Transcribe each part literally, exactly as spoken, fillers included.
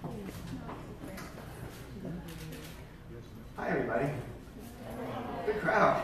Hi, everybody. Good crowd.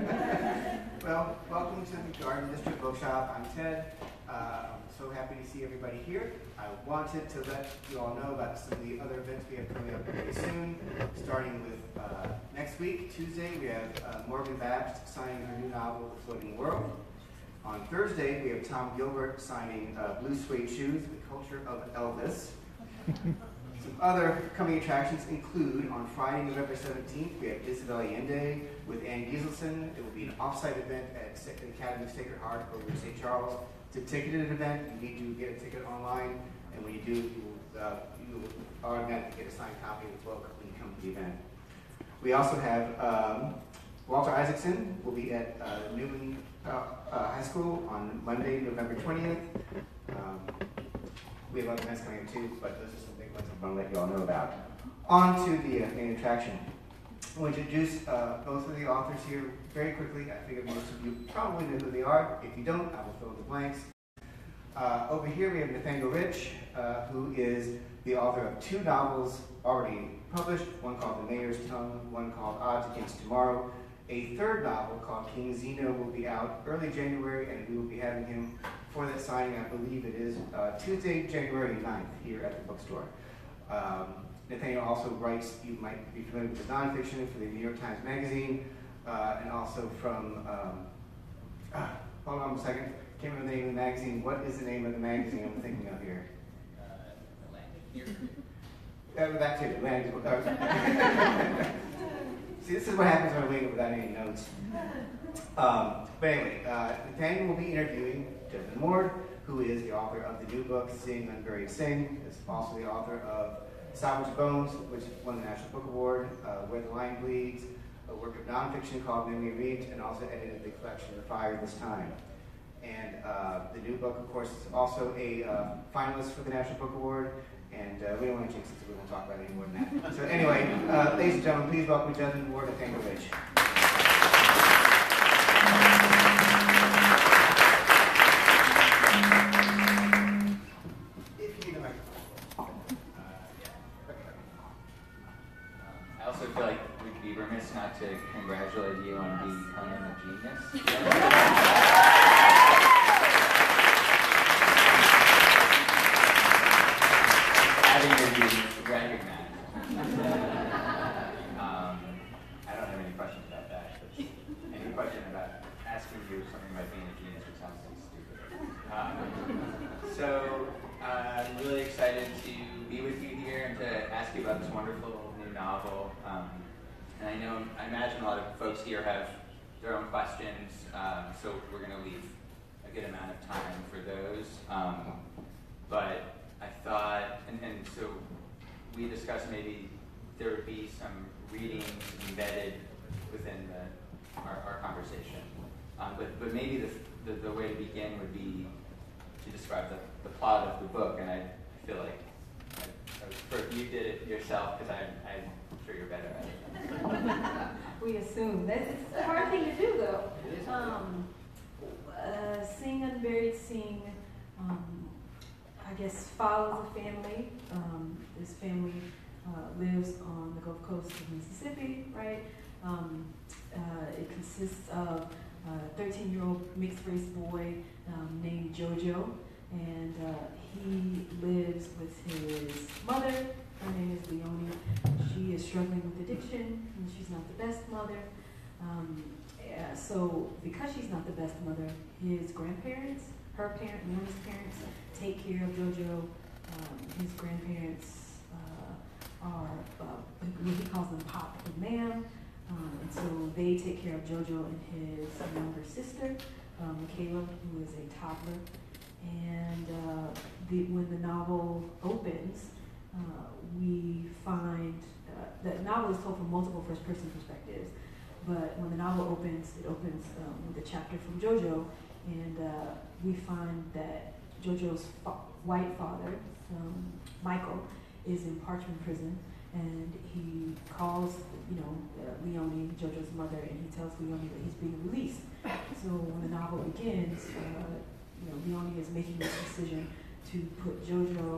Well, welcome to the Garden District Bookshop. I'm Ted. Uh, I'm so happy to see everybody here. I wanted to let you all know about some of the other events we have coming up very soon. Starting with uh, next week, Tuesday, we have uh, Morgan Babst signing her new novel, The Floating World. On Thursday, we have Tom Gilbert signing uh, Blue Suede Shoes, The Culture of Elvis. Some other coming attractions include, on Friday, November seventeenth, we have Isabel Allende with Ann Gieselson. It will be an off-site event at the Academy of Sacred Heart over in Saint Charles. It's a ticketed event. You need to get a ticket online, and when you do, you will, uh, you will automatically get a signed copy of the book when you come to the event. We also have um, Walter Isaacson will be at uh, Newman uh, uh, High School on Monday, November twentieth. Um, we have other events coming up too, but those are some big ones I want to let you all know about. On to the uh, main attraction. I'll introduce uh, both of the authors here very quickly. I figure most of you probably know who they are. If you don't, I will fill in the blanks. Uh, over here we have Nathaniel Rich, uh, who is the author of two novels already published, one called The Mayor's Tongue, one called Odds Against Tomorrow. A third novel called King Zeno will be out early January, and we will be having him for that signing. I believe it is uh, Tuesday, January ninth, here at the bookstore. Um, Nathaniel also writes, you might be familiar with his nonfiction for the New York Times Magazine, uh, and also from, um, uh, hold on a second, can't remember the name of the magazine. What is the name of the magazine I'm thinking of here? Uh, Atlantic. Uh, that too, Atlantic. See, this is what happens when I wing it without any notes. Um, but anyway, uh, Nathaniel will be interviewing Jesmyn Ward, who is the author of the new book, Sing Unburied Sing. Is also the author of Salvage Bones, which won the National Book Award, uh, Where the Line Bleeds, a work of nonfiction called Memory Reads, and also edited the collection The Fire This Time. And uh, the new book, of course, is also a uh, finalist for the National Book Award, and uh, we don't want to jinx it, so we won't talk about it any more than that. So anyway, uh, ladies and gentlemen, please welcome Jesmyn Ward and Nathaniel Rich. I also feel like we'd be remiss not to congratulate you on becoming a genius. Having to be recognized. um, I don't have any questions about that. But any question about asking you something about being a genius, which sounds so stupid. Um, so uh, I'm really excited to be with you here and to ask you about this wonderful new novel. Um, and I know, I imagine a lot of folks here have their own questions, um, so we're going to leave a good amount of time for those. Um, but I thought, and, and so we discussed maybe there would be some readings embedded within the, our, our conversation. Um, but, but maybe the, the, the way to begin would be to describe the, the plot of the book, and I feel like I, I was, first you did it yourself, because I'm sure you're better at it. We assume. That's it's a hard thing to do, though. Um, uh, Sing Unburied Sing, um, I guess, follows a family. Um, this family uh, lives on the Gulf Coast of Mississippi, right? Um, uh, it consists of a thirteen-year-old mixed-race boy um, named Jojo, and uh, he lives with his mother. Her name is Leonie. She is struggling with addiction, and she's not the best mother. Um, yeah, so because she's not the best mother, his grandparents, her parent, Leonie's parents, take care of Jojo. Um, his grandparents uh, are, uh, he calls them Pop and Ma'am. Um, and so they take care of Jojo and his younger sister, um, Michaela, who is a toddler. And uh, the, when the novel opens, uh, we find uh, the novel is told from multiple first-person perspectives. But when the novel opens, it opens um, with a chapter from Jojo, and uh, we find that Jojo's fa white father, um, Michael, is in Parchman Prison, and he calls, you know, uh, Leonie, Jojo's mother, and he tells Leonie that he's being released. So when the novel begins, uh, you know, Leonie is making this decision to put Jojo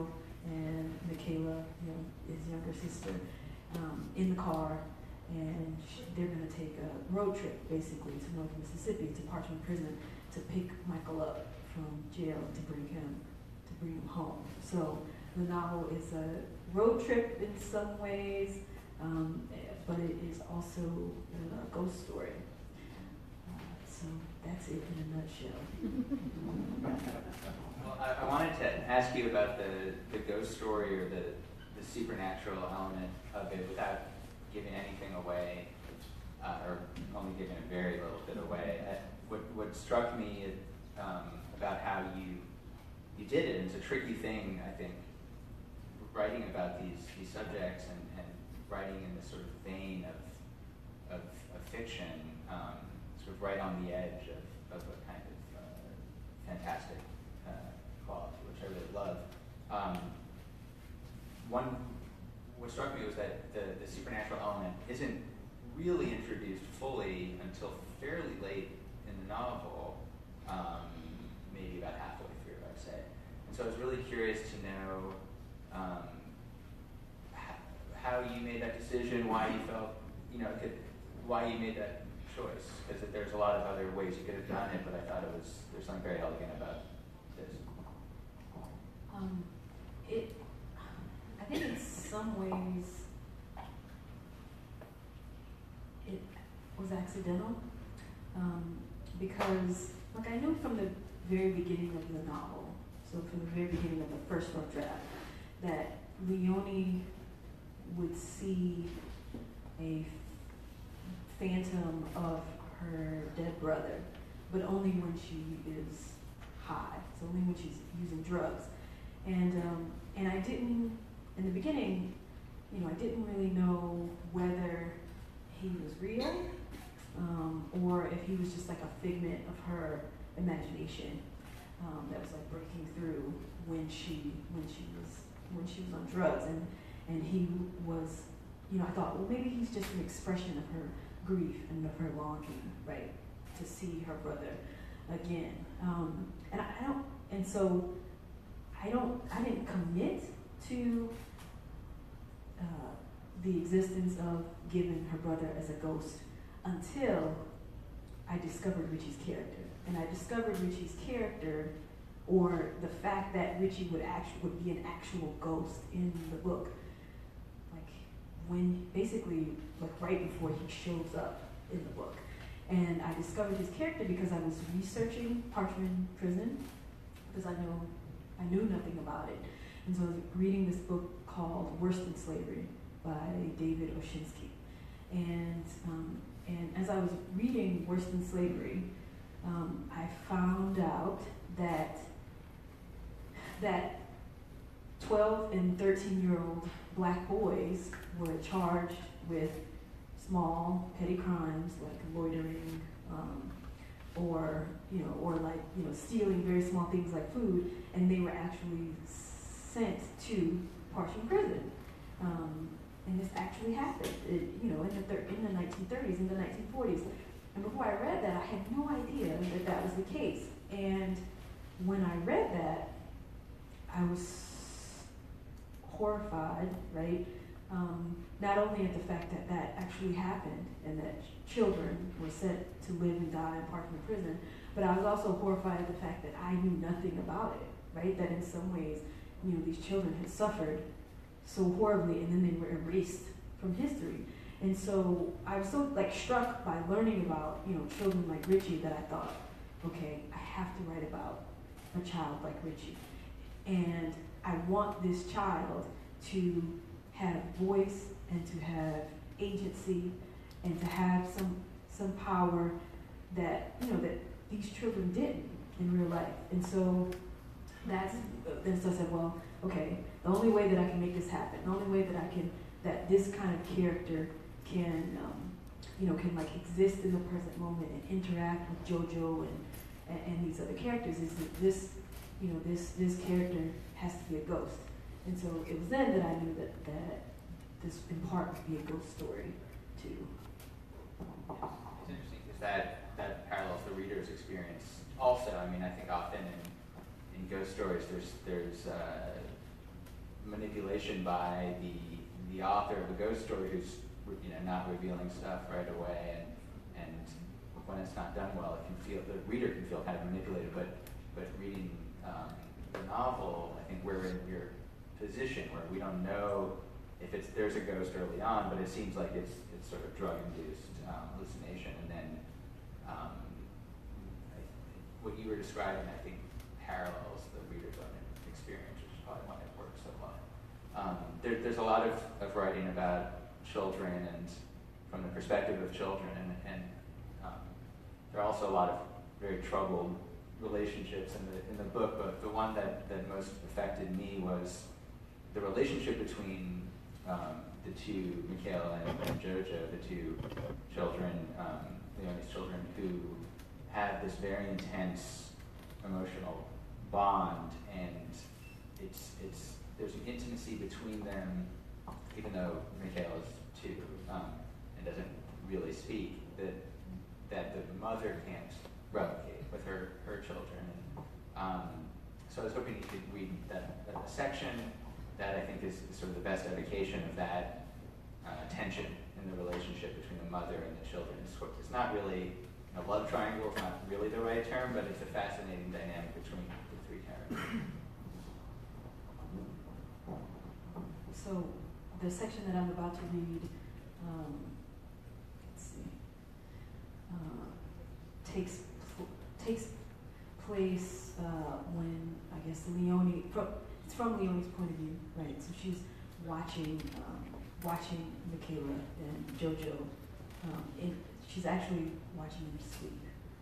and Michaela, you know, his younger sister, um, in the car, and sh- they're going to take a road trip, basically, to North Mississippi, to Parchman Prison, to pick Michael up from jail to bring him, to bring him home. So the novel is a road trip in some ways, um, but it is also a ghost story. Uh, so that's it in a nutshell. Well, I, I wanted to ask you about the, the ghost story or the, the supernatural element of it without giving anything away, uh, or only giving a very little bit away. Uh, what, what struck me um, about how you you did it, and it's a tricky thing, I think, writing about these, these subjects and, and writing in this sort of vein of, of, of fiction, um, sort of right on the edge of, of a kind of uh, fantastic uh, quality, which I really love. Um, one, what struck me was that the, the supernatural element isn't really introduced fully until fairly late in the novel, um, maybe about halfway through, I'd say. And so I was really curious to know um, how, how you made that decision, why you felt, you know, could, why you made that choice, because there's a lot of other ways you could have done it, but I thought it was, there's something very elegant about this. Um, it, I think in some ways it was accidental, um, because, like, I knew from the very beginning of the novel, so from the very beginning of the first rough draft, that Leonie would see a phantom of her dead brother, but only when she is high, so only when she's using drugs. And um, and I didn't, in the beginning, you know, I didn't really know whether he was real, um, or if he was just like a figment of her imagination, um, that was like breaking through when she when she was when she was on drugs, and and he was, you know, I thought, well, maybe he's just an expression of her grief and of her longing, right, to see her brother again. Um, and I, I don't, and so I don't, I didn't commit to uh, the existence of Gibbon, her brother, as a ghost until I discovered Richie's character. And I discovered Richie's character, or the fact that Richie would actually would be an actual ghost in the book, like when basically like right before he shows up in the book. And I discovered his character because I was researching Parchman Prison, because I know I knew nothing about it. And so I was reading this book called Worse Than Slavery by David Oshinsky. And um, and as I was reading Worse Than Slavery, um, I found out that that twelve and thirteen year old black boys were charged with small petty crimes like loitering, um, or you know, or like you know, stealing very small things like food, and they were actually sent to Parchman Prison. Um, and this actually happened, it, you know, in the thir- in the nineteen thirties, in the nineteen forties. And before I read that, I had no idea that that was the case. And when I read that, I was horrified, right? Um, not only at the fact that that actually happened and that children were sent to live and die in Parchman Prison, but I was also horrified at the fact that I knew nothing about it, right? That in some ways, you know, these children had suffered so horribly and then they were erased from history. And so I was so like struck by learning about, you know, children like Richie that I thought, okay, I have to write about a child like Richie. And I want this child to have voice and to have agency and to have some some power that, you know, that these children didn't in real life. And so that's, and so I said, well, okay, the only way that I can make this happen, the only way that I can, that this kind of character can, um, you know, can like exist in the present moment and interact with JoJo and, and, and these other characters is that this, you know, this, this character has to be a ghost. And so it was then that I knew that, that this in part would be a ghost story too. It's interesting because that, that parallels the reader's experience also. I mean, I think often in, in ghost stories there's, there's uh, manipulation by the the author of the ghost story, who's you know not revealing stuff right away, and and when it's not done well, it can feel the reader can feel kind of manipulated. But but reading um, the novel, I think we're in your position where we don't know if it's there's a ghost early on, but it seems like it's it's sort of drug induced um, hallucination, and then um, I, what you were describing, I think, parallels the reader's own experience, which is probably why it works so well. Um, there, there's a lot of, of writing about children and from the perspective of children, and, and um, there are also a lot of very troubled relationships in the in the book, but the one that, that most affected me was the relationship between um, the two, Michaela and, and Jojo, the two children, um, Leonie's children, who have this very intense emotional bond, and it's it's there's an intimacy between them, even though Michaela's two um, and doesn't really speak, that that the mother can't replicate with her her children. And, um, so I was hoping you could read that, that section that I think is, is sort of the best evocation of that uh, tension in the relationship between the mother and the children. It's, it's not really a love triangle, it's not really the right term, but it's a fascinating dynamic between the three characters. So the section that I'm about to read, um, let's see, uh, takes takes place uh, when I guess Leonie, from, it's from Leonie's point of view, right? So she's watching um, watching Michaela and Jojo. Um, in, she's actually watching them sleep.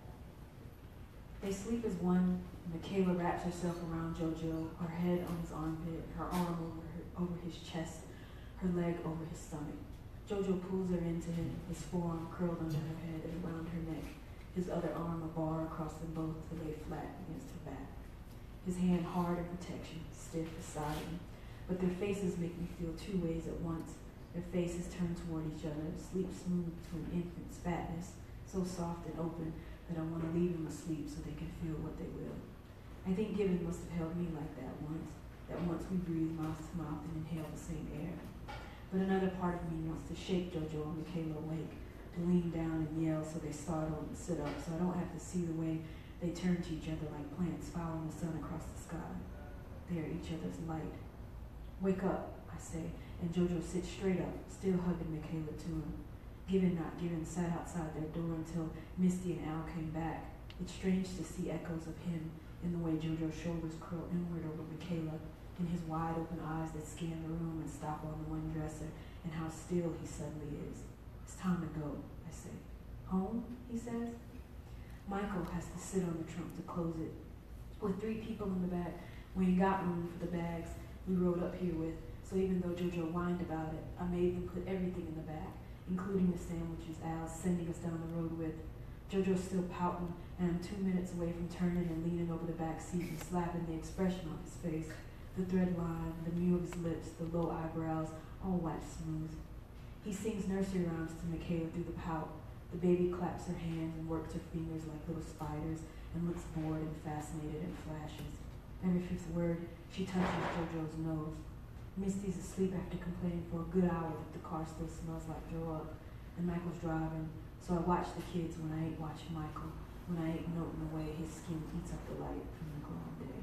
They sleep as one. Michaela wraps herself around Jojo, her head on his armpit, her arm over her, over his chest, her leg over his stomach. Jojo pulls her into him, his forearm curled under her head and around her neck, his other arm a bar across them both to lay flat against her back. His hand hard in protection, stiff beside him. But their faces make me feel two ways at once. Their faces turn toward each other, sleep smooth to an infant's fatness, so soft and open that I want to leave them asleep so they can feel what they will. I think Gibbon must have held me like that once, that once we breathe mouth to mouth and inhale the same air. But another part of me wants to shake Jojo and Michaela awake, to lean down and yell so they startle and sit up, so I don't have to see the way they turn to each other like plants following the sun across the sky. They are each other's light. Wake up, I say, and Jojo sits straight up, still hugging Michaela to him. Given not given sat outside their door until Misty and Al came back. It's strange to see echoes of him in the way Jojo's shoulders curl inward over Michaela, in his wide open eyes that scan the room and stop on the one dresser, and how still he suddenly is. It's time to go, I say. Home, he says. Michael has to sit on the trunk to close it. With three people in the back, we ain't got room for the bags we rode up here with, so even though Jojo whined about it, I made them put everything in the back, including the sandwiches Al's sending us down the road with. Jojo's still pouting, and I'm two minutes away from turning and leaning over the back seat and slapping the expression on his face, the thread line, the mew of his lips, the low eyebrows, all waxed smooth. He sings nursery rhymes to Michaela through the pout. The baby claps her hands and works her fingers like little spiders and looks bored and fascinated and flashes. Every fifth word, she touches Jojo's nose. Misty's asleep after complaining for a good hour that the car still smells like throw up, and Michael's driving, so I watch the kids when I ain't watching Michael, when I ain't noting the way his skin eats up the light from the glowing day.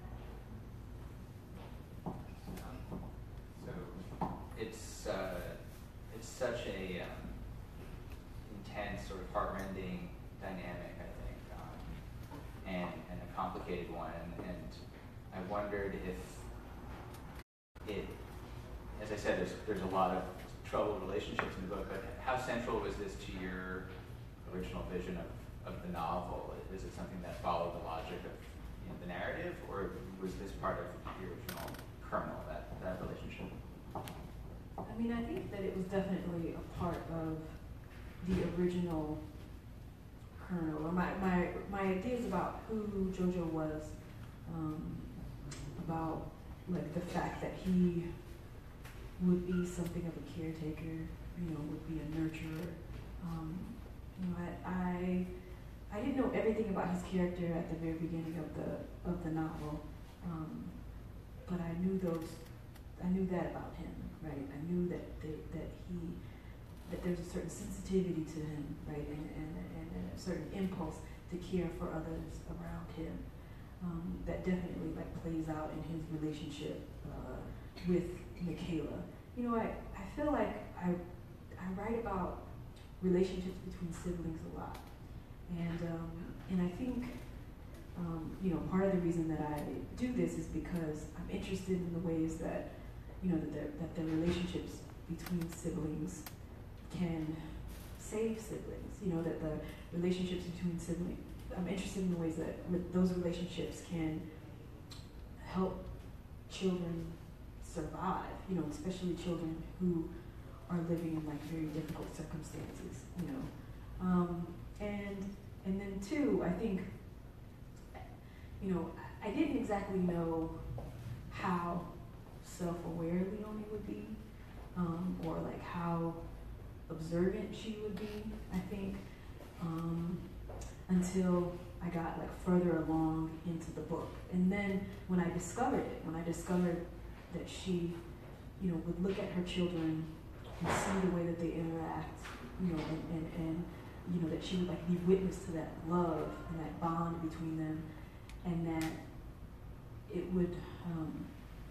Um, so it's uh, it's such a um, intense, sort of heartrending dynamic, I think, um, and and a complicated one. And, and I wondered if it, as I said, there's there's a lot of troubled relationships in the book. But how central was this to your original vision of, of the novel? Is it something that followed the logic of you know, the narrative, or was this part of the original kernel, that, that relationship? I mean, I think that it was definitely a part of the original kernel, or my, my, my ideas about who Jojo was, um, about like the fact that he would be something of a caretaker, you know, would be a nurturer. Um, you know, I, I I didn't know everything about his character at the very beginning of the of the novel, um, but I knew those I knew that about him, right? I knew that they, that he that there's a certain sensitivity to him, right, and, and, and a certain impulse to care for others around him. Um, that definitely like plays out in his relationship uh, with Michaela. You know, I, I feel like I I write about relationships between siblings a lot, and um, and I think um, you know, part of the reason that I do this is because I'm interested in the ways that you know that the, that the relationships between siblings can save siblings. You know, that the relationships between siblings. I'm interested in the ways that with those relationships can help children survive. You know, especially children who are living in like very difficult circumstances. You know, um, and and then two, I think. You know, I didn't exactly know how self-aware Leonie would be, um, or like how observant she would be, I think, um, until I got like further along into the book. And then when I discovered it, when I discovered that she, you know, would look at her children and see the way that they interact, you know, and, and, and you know, that she would like be witness to that love and that bond between them, and that it would, um,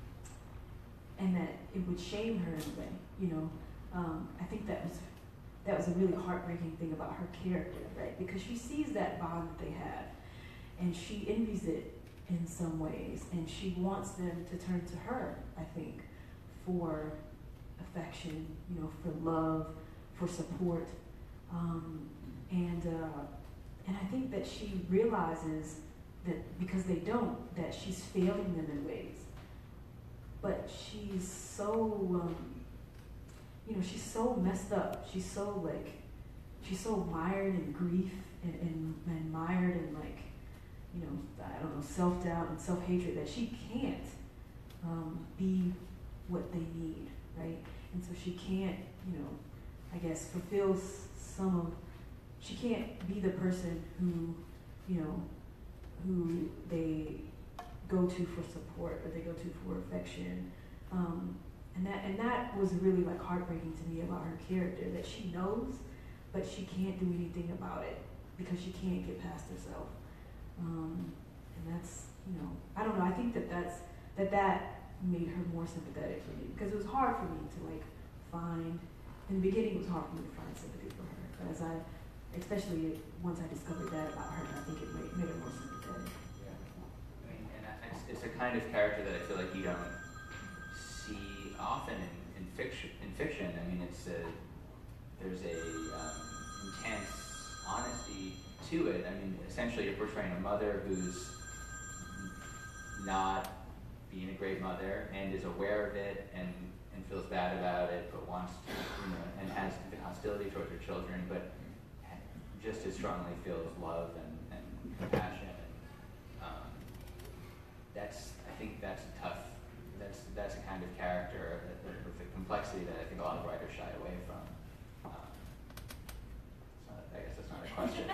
and that it would shame her in a way, you know. Um, I think that was that was a really heartbreaking thing about her character, right? Because she sees that bond that they have, and she envies it in some ways, and she wants them to turn to her, I think, for affection, you know, for love, for support, um, and uh, and I think that she realizes that because they don't, that she's failing them in ways. But she's so, um, you know, she's so messed up. She's so like, she's so mired in grief and, and, and mired in like, you know, I don't know, self-doubt and self-hatred that she can't um, be what they need, right? And so she can't, you know, I guess fulfill some of, she can't be the person who, you know, who they go to for support or they go to for affection, um, and that and that was really like heartbreaking to me about her character, that she knows, but she can't do anything about it because she can't get past herself, um, and that's, you know, I don't know. I think that that's that that made her more sympathetic for me, because it was hard for me to like find. In the beginning, it was hard for me to find sympathy for her, but as I, especially once I discovered that about her, I think it made, made her more sympathetic. I mean, and it's, it's a kind of character that I feel like you don't see often in, in fiction. In fiction, I mean, it's a, there's a um, intense honesty to it. I mean, essentially, you're portraying a mother who's not being a great mother and is aware of it and and feels bad about it, but wants to, you know, and has the hostility towards her children, but just as strongly feels love and, and compassion. Um, that's, I think that's a tough, that's that's a kind of character that, with the complexity that I think a lot of writers shy away from. Um, so I guess that's not a question.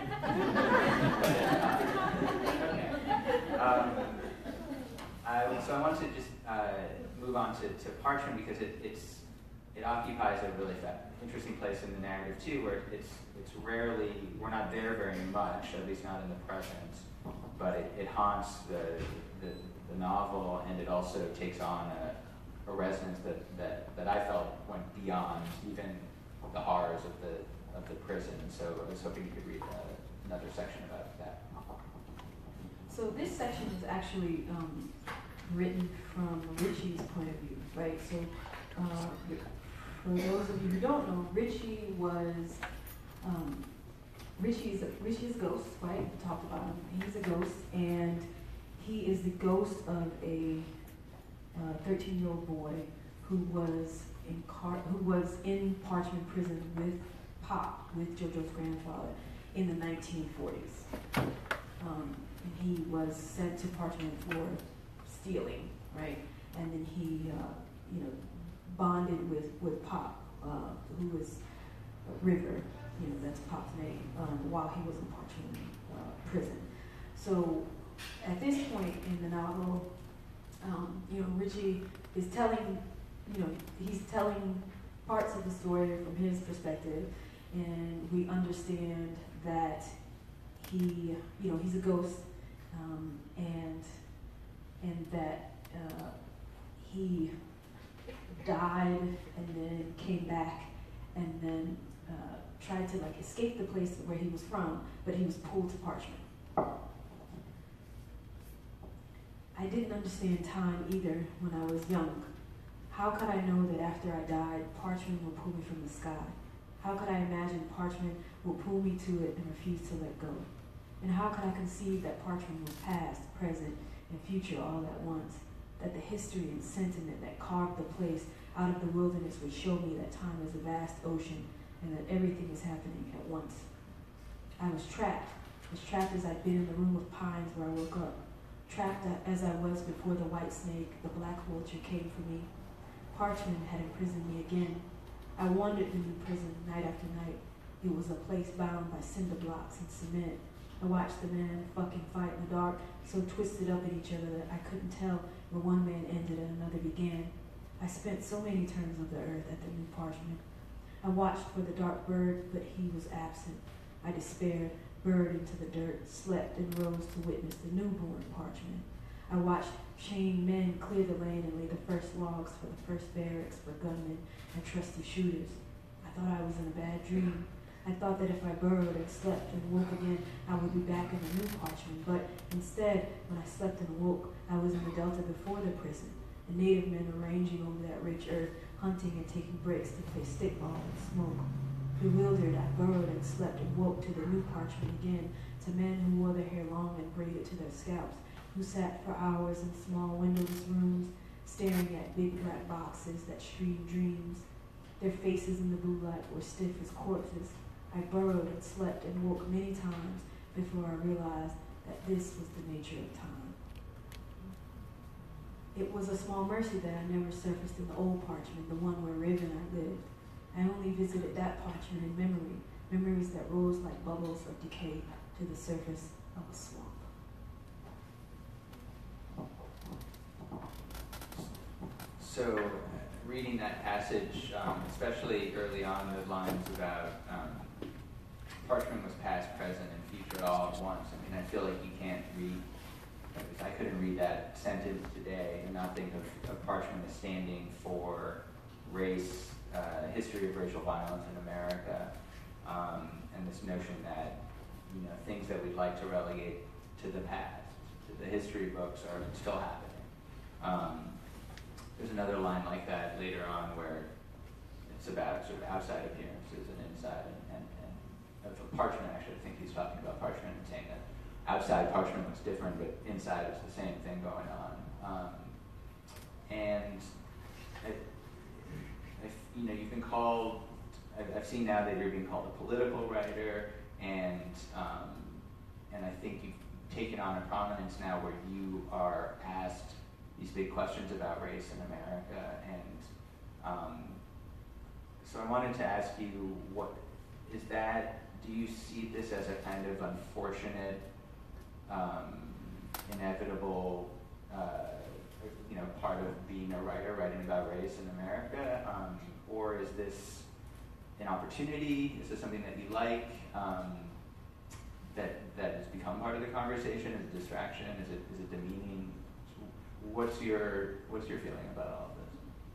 But, uh, okay. Um, I, so I want to just uh, move on to, to Parchment, because it, it's it occupies a really fa- interesting place in the narrative too, where it's it's rarely, we're not there very much, at least not in the present, but it, it haunts the, the the novel, and it also takes on a, a resonance that, that, that I felt went beyond even the horrors of the of the prison. So I was hoping you could read uh, another section about that. So this section is actually um, written from Richie's point of view, right? So uh, for those of you who don't know, Richie was, um, Richie is a, Richie is a ghost, right? We talked about him. He's a ghost, and he is the ghost of a thirteen-year-old boy who was in Car- who was in Parchment Prison with Pop, with JoJo's grandfather, in the nineteen forties. Um, and he was sent to Parchment for stealing, right? And then he, uh, you know, bonded with, with Pop, uh, who was River, you know, that's Pop's name, um, while he was in Parchment uh, prison. So at this point in the novel, um, you know, Richie is telling you know, he's telling parts of the story from his perspective, and we understand that he, you know, he's a ghost, um, and and that uh, he died and then came back and then uh, tried to like escape the place where he was from, but he was pulled to Parchment. I didn't understand time either when I was young. How could I know that after I died, Parchment would pull me from the sky? How could I imagine Parchment would pull me to it and refuse to let go? And how could I conceive that Parchment was past, present, and future all at once? That the history and sentiment that carved the place out of the wilderness would show me that time is a vast ocean and that everything is happening at once. I was trapped, as trapped as I'd been in the room of pines where I woke up. Trapped as I was before the white snake, the black vulture came for me. Parchment had imprisoned me again. I wandered the new prison night after night. It was a place bound by cinder blocks and cement. I watched the men fucking fight in the dark, so twisted up at each other that I couldn't tell where one man ended and another began. I spent so many turns of the earth at the new Parchment. I watched for the dark bird, but he was absent. I despaired, burrowed into the dirt, slept, and rose to witness the newborn Parchment. I watched chained men clear the lane and lay the first logs for the first barracks for gunmen and trusty shooters. I thought I was in a bad dream. I thought that if I burrowed and slept and woke again, I would be back in the new Parchment. But instead, when I slept and woke, I was in the delta before the prison. The native men were ranging over that rich earth, hunting and taking breaks to play stickball and smoke. Bewildered, I burrowed and slept and woke to the new Parchment again, to men who wore their hair long and braided to their scalps, who sat for hours in small windowless rooms, staring at big black boxes that streamed dreams. Their faces in the blue light were stiff as corpses. I burrowed and slept and woke many times before I realized that this was the nature of time. It was a small mercy that I never surfaced in the old Parchment, the one where Raven and I lived. I only visited that Parchment in memory, memories that rose like bubbles of decay to the surface of a swamp. So, reading that passage, um, especially early on, the lines about um, Parchment was past, present, and future all at once. I mean, I feel like you can't read, I couldn't read that sentence today and not think of, of Parchment as standing for race, uh, history of racial violence in America, um, and this notion that, you know, things that we'd like to relegate to the past, to the history books, are still happening. Um, there's another line like that later on where it's about sort of outside appearances and inside, and, and, and of Parchment, actually, I think he's talking about Parchment and saying that outside Parchment looks different, but inside it's the same thing going on. Um, and I, I, you know, you've been called, I've, I've seen now that you're being called a political writer, and um, and I think you've taken on a prominence now where you are asked these big questions about race in America, and um, so I wanted to ask you, what is that? Do you see this as a kind of unfortunate, um, inevitable, uh, you know, part of being a writer, writing about race in America, um, or is this an opportunity? Is this something that you like? Um, that that has become part of the conversation? Is it a distraction? Is it is it demeaning? What's your what's your feeling about all of this?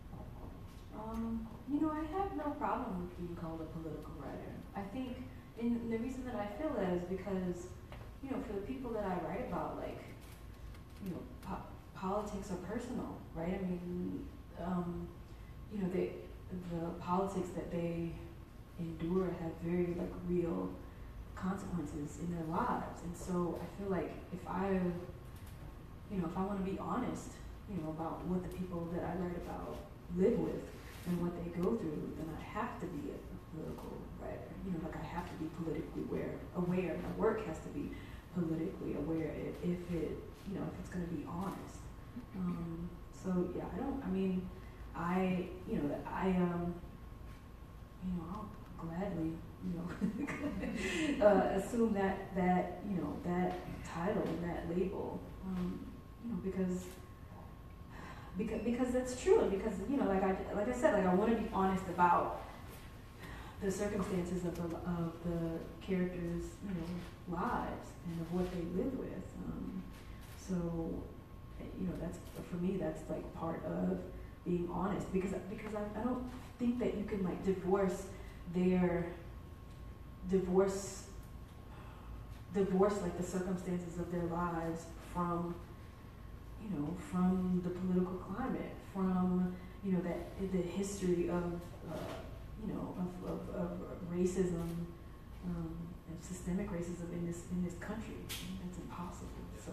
Um, you know, I have no problem with being called a political writer. I think, and the reason that I feel that is because, you know, for the people that I write about, like, you know, po- politics are personal, right? I mean, um, you know, they, the politics that they endure have very, like, real consequences in their lives. And so I feel like if I, you know, if I want to be honest, you know, about what the people that I write about live with and what they go through, then I have to be a political writer. You know, like I have to be politically aware. Aware. My work has to be politically aware if, if it, you know, if it's going to be honest. Um, so yeah, I don't. I mean, I, you know, I um, you know, I'll gladly, you know, uh, assume that that you know that title and that label, um, you know, because because because that's true, and because you know, like I like I said, like I want to be honest about the circumstances of the of the characters, you know, lives and of what they live with. Um, so, you know, that's for me. That's like part of being honest, because because I, I don't think that you can like divorce their divorce divorce like the circumstances of their lives from, you know, from the political climate, from, you know, that the history of, uh, you know, of, of, of racism, um, and systemic racism in this in this country. That's impossible. So.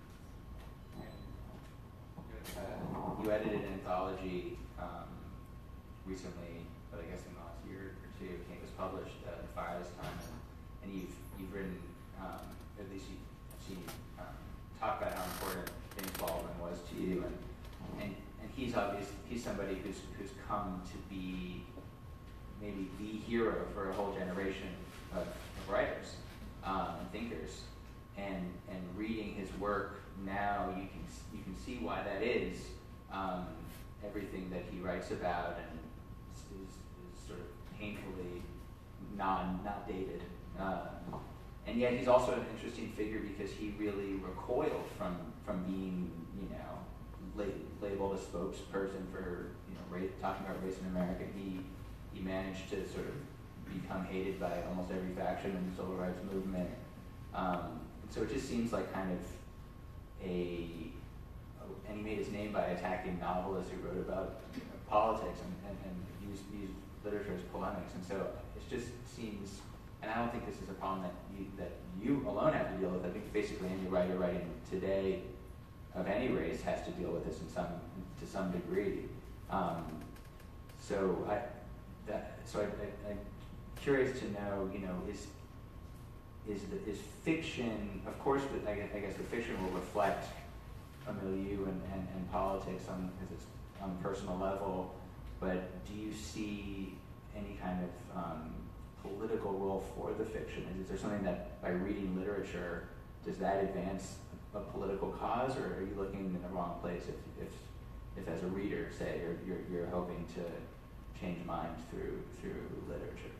Uh, you edited an anthology um, recently, but I guess in the last year or two, it was published, uh, The Fire This Time, and you've you've written, um, at least you, I've seen you um, talk about how important James Baldwin was to you, and and, and he's obvious he's somebody who's who's come to be maybe the hero for a whole generation of, of writers um, and thinkers, and and reading his work now, you can you can see why that is. Um, everything that he writes about and is, is, is sort of painfully non not dated, uh, and yet he's also an interesting figure because he really recoiled from from being, you know, la- labeled a spokesperson for, you know, race, talking about race in America. He he managed to sort of become hated by almost every faction in the civil rights movement. Um, so it just seems like kind of a, and he made his name by attacking novelists who wrote about, you know, politics and, and, and used, used literature as polemics. And so it just seems, and I don't think this is a problem that you, that you alone have to deal with. I think basically any writer writing today of any race has to deal with this in some, to some degree. Um, so I, that, so I, I, I'm curious to know, you know, is, is the, is fiction, of course, the, I, guess, I guess the fiction will reflect a milieu and, and, and politics on, because it's on a personal level, but do you see any kind of um, political role for the fiction? Is, is there something that by reading literature, does that advance a political cause, or are you looking in the wrong place if, if, if as a reader, say, you're, you're, you're hoping to change minds through, through literature?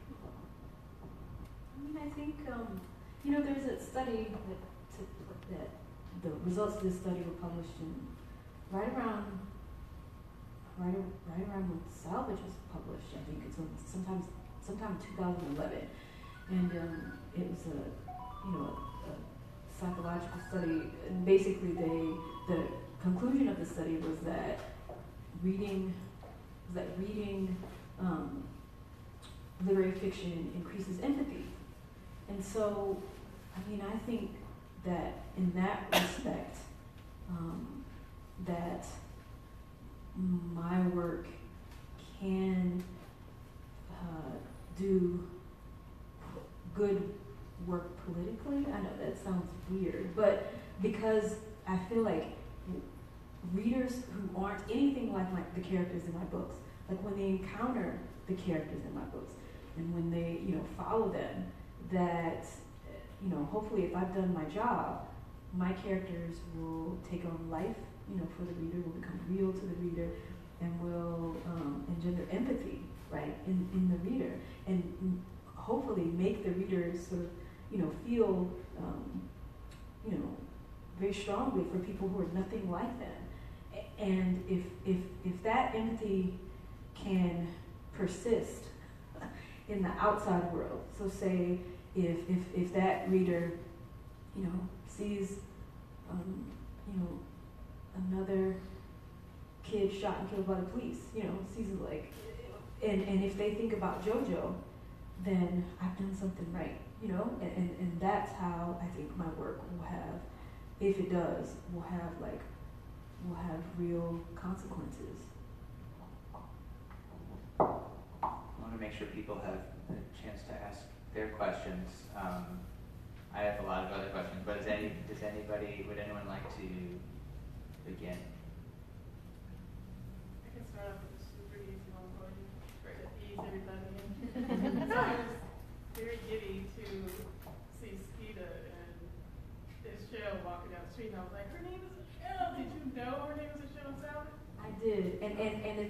I mean, I think, um, you know, there's a study that, to, that the results of this study were published in right around, right, right around when Salvage was published. I think it's sometimes, sometime two thousand eleven, and um, it was a, you know, a, a psychological study. And basically, they the conclusion of the study was that reading, was that reading um, literary fiction increases empathy. And so, I mean, I think that in that respect, um, that my work can uh, do good work politically. I know that sounds weird, but because I feel like readers who aren't anything like my, the characters in my books, like when they encounter the characters in my books, and when they, you know, follow them, that, you know, hopefully if I've done my job, my characters will take on life, you know, for the reader, will become real to the reader, and will um, engender empathy, right, in, in the reader, and hopefully make the reader sort of, you know, feel, um, you know, very strongly for people who are nothing like them. And if, if, if that empathy can persist in the outside world, so say if, if, if that reader, you know, sees, um, you know, another kid shot and killed by the police, you know, sees it like, and, and if they think about JoJo, then I've done something right, you know, and, and, and that's how I think my work will have, if it does, will have like, will have real consequences. I want to make sure people have a chance to ask their questions. Um, I have a lot of other questions, but does any does anybody would anyone like to begin? I can start off with a super easy one for you, to ease everybody in. So I was very giddy to see Skeeta and Michelle walking down the street, and I was like, her name is Michelle. Did you know her name was Michelle Salvage? I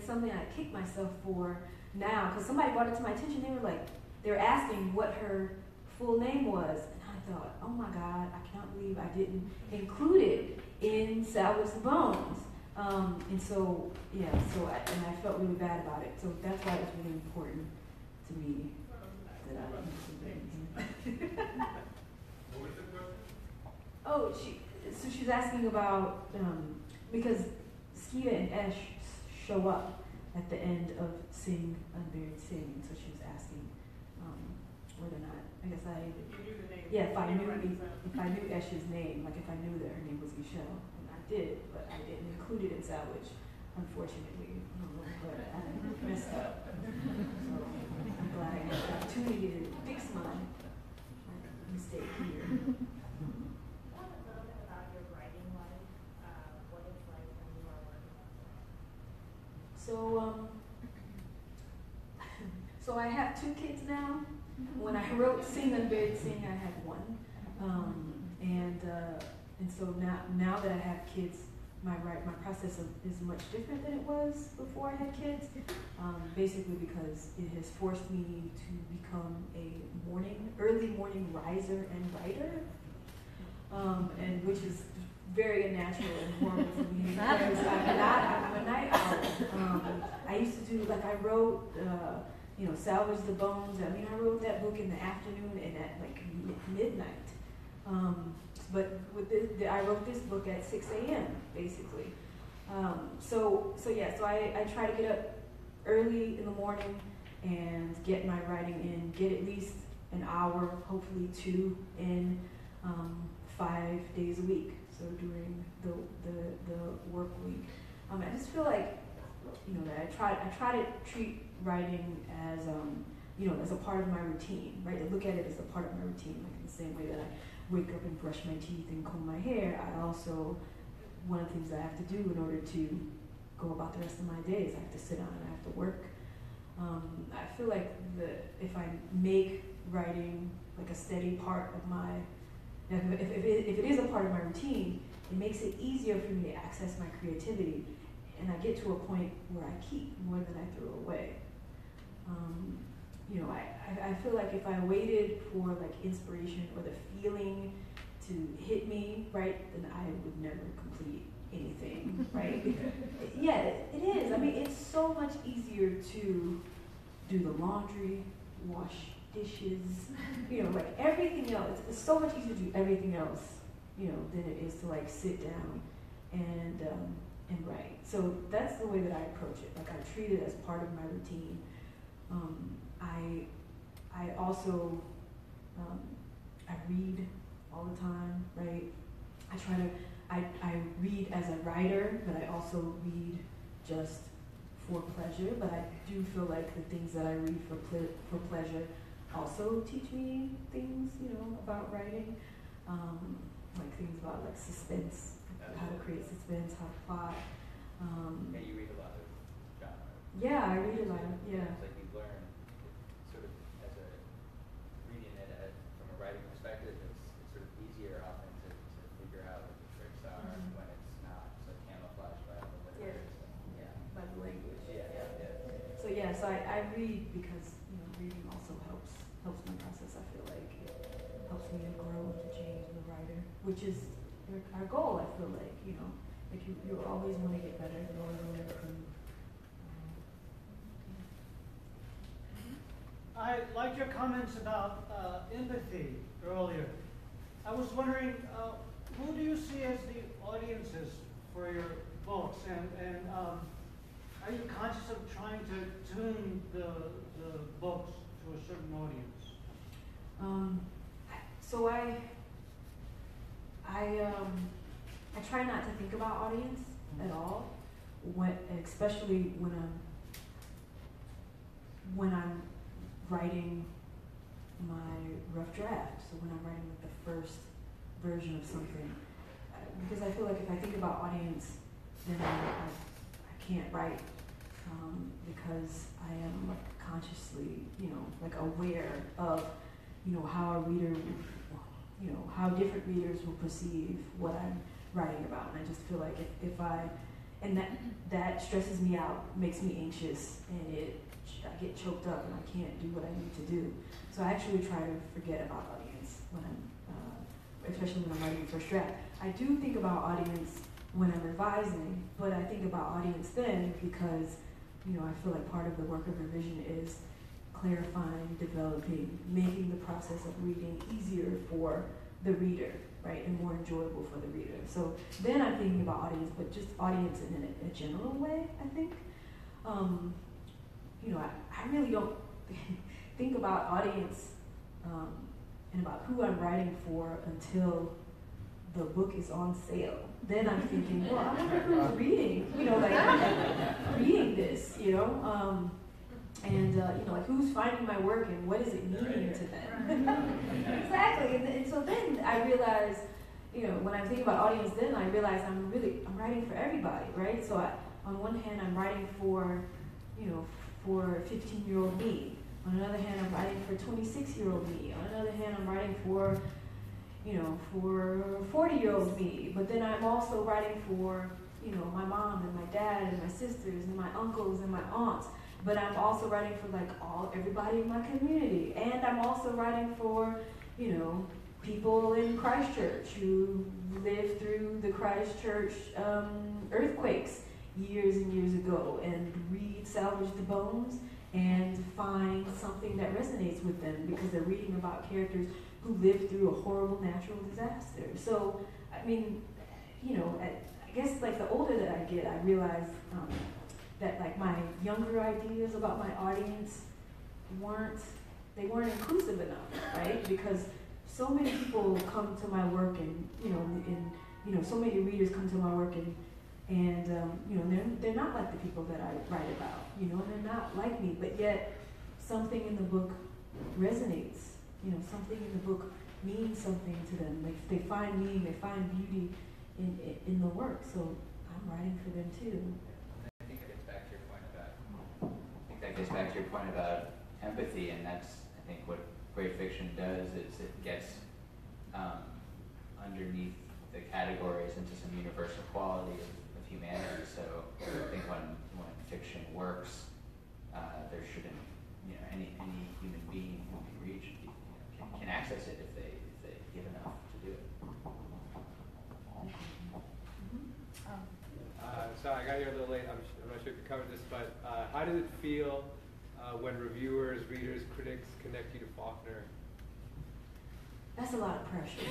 it's something I kick myself for now, because somebody brought it to my attention. They were like, they were asking what her full name was, and I thought, oh my God, I cannot believe I didn't include it in Salvage the Bones. Um, and so, yeah, so I, and I felt really bad about it. So that's why it's really important to me that I include it. What was the question? Oh, she, so she's asking about, um, because Skeeta and Esh show up at the end of Sing Unburied Sing, and so she was asking um, whether or not, I guess I, If you knew the name. yeah, if I you knew, write if, it down. if I knew Esh's name, like if I knew that her name was Michelle, and I did, but I didn't include it in Salvage, unfortunately. I don't know, but I messed up. So I'm glad I had the opportunity to fix my, my mistake here. Tell us a little bit about your writing life, uh, what it's like when you are working on it. So, um, so I have two kids now. When I wrote Sing Unburied Sing, I had one. Um, and, uh, and so now, now that I have kids, my write, my process of, is much different than it was before I had kids. Um, basically because it has forced me to become a morning, early morning riser and writer. Um, and which is very unnatural and horrible for me because I'm not, I'm a night owl. Um, I used to do, like I wrote, uh, you know, Salvage the Bones. I mean, I wrote that book in the afternoon and at like mi- midnight. Um, but with this, the, I wrote this book at six a m basically. Um, so, so yeah, so I, I try to get up early in the morning and get my writing in, get at least an hour, hopefully two in, um, five days a week. So during the, the, the work week. Um, I just feel like, you know, that I try, I try to treat writing as, um, you know, as a part of my routine, right? I look at it as a part of my routine, like in the same way that I wake up and brush my teeth and comb my hair. I also, one of the things I have to do in order to go about the rest of my day is I have to sit down and I have to work. Um, I feel like the, if I make writing like a steady part of my, if, if, if, it, if it is a part of my routine, it makes it easier for me to access my creativity. And I get to a point where I keep more than I throw away. Um, you know, I, I, I feel like if I waited for like inspiration or the feeling to hit me, right, then I would never complete anything, right? Yeah, it, it is. I mean, it's so much easier to do the laundry, wash dishes, you know, like everything else. It's, it's so much easier to do everything else, you know, than it is to like sit down and um, and write. So that's the way that I approach it. Like I treat it as part of my routine. Um, I I also um, I read all the time, right? I try to I I read as a writer, but I also read just for pleasure. But I do feel like the things that I read for ple- for pleasure also teach me things, you know, about writing, um, like things about like suspense, how to create suspense, how to plot. Um, Yeah, you read a lot of genre. yeah, I read a lot. Of, yeah. It's like you learn, sort of, as a, reading it as, from a writing perspective, it's, it's sort of easier often to, to figure out what the tricks are Mhm. when it's not so camouflaged by the letters. and- Yeah, by the language. Yeah, yeah, yeah. So yeah, so I, I read because you know reading also helps helps my process. I feel like it helps me to grow and to change as a writer, which is your- our goal. I feel like you know, like you you always want to get better, you always want to improve. Um, I liked your comments about uh, empathy earlier. I was wondering, uh, who do you see as the audiences for your books, and, and um, are you conscious of trying to tune the, the books to a certain audience? Um, so I, I, um, I try not to think about audience at all, when, especially when I'm, when I'm writing my rough draft. So when I'm writing like the first version of something, uh, because I feel like if I think about audience, then I, I, I can't write. Um, because I am consciously, you know, like aware of, you know, how a reader, you know, how different readers will perceive what I'm writing about. And I just feel like if, if I, and that that stresses me out, makes me anxious, and it I get choked up and I can't do what I need to do. So I actually try to forget about audience when I'm, uh, especially when I'm writing first draft. I do think about audience when I'm revising, but I think about audience then because, you know, I feel like part of the work of revision is clarifying, developing, making the process of reading easier for the reader, right, and more enjoyable for the reader. So then I'm thinking about audience, but just audience in a, a general way, I think. Um, you know, I, I really don't think about audience um, and about who I'm writing for until the book is on sale. Then I'm thinking, well, I wonder who's reading, you know, like reading this, you know, um, and uh, you know, like who's finding my work and what is it meaning to them? Exactly, and, and so then I realize, you know, when I'm thinking about audience, then I realize I'm really I'm writing for everybody, right? So I, on one hand, I'm writing for, you know, for fifteen-year-old me. On another hand, I'm writing for twenty-six-year-old me. On another hand, I'm writing for, you know, for forty-year-old me. But then I'm also writing for, you know, my mom and my dad and my sisters and my uncles and my aunts. But I'm also writing for like all everybody in my community. And I'm also writing for, you know, people in Christchurch who lived through the Christchurch um, earthquakes years and years ago and read Salvage the Bones and find something that resonates with them because they're reading about characters who lived through a horrible natural disaster. So, I mean, you know, I, I guess like the older that I get, I realize um, that like my younger ideas about my audience weren't, they weren't inclusive enough, right? Because so many people come to my work and, you know, and, you know, so many readers come to my work and And, um, you know, they're, they're not like the people that I write about, you know, they're not like me, but yet something in the book resonates, you know, something in the book means something to them. They, they find meaning, they find beauty in, in, in the work, so I'm writing for them too. I think it gets back to your point about, I think that gets back to your point about empathy, and that's, I think, what great fiction does, is it gets um, underneath the categories into some universal quality of humanity. So I think when when fiction works, uh, there shouldn't, you know, any any human being who can reach, you know, can, can access it if they if they give enough to do it. Uh, so I got here a little late. I'm, I'm not sure if you covered this, but uh, how did it feel uh, when reviewers, readers, critics connect you to Faulkner? That's a lot of pressure.